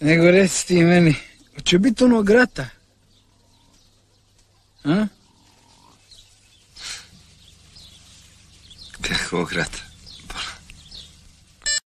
Nego reci ti meni, hoće biti onog rata? A? Kakvog rata?